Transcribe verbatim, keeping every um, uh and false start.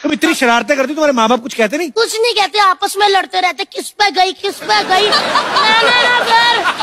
तुम इतनी शरारतें करती, तुम्हारे माँ बाप कुछ कहते नहीं? कुछ नहीं कहते, आपस में लड़ते रहते, किस पे गई किस पे गई। मैंने ना फिर